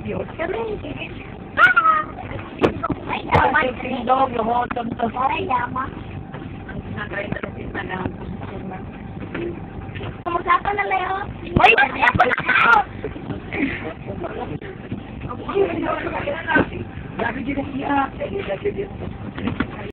yun. Ay, yaman. Dog, lumot, tamtas. Ay, yaman. Kumusta na, Leo? Uy, masaya ko na ako! Grabe din siya.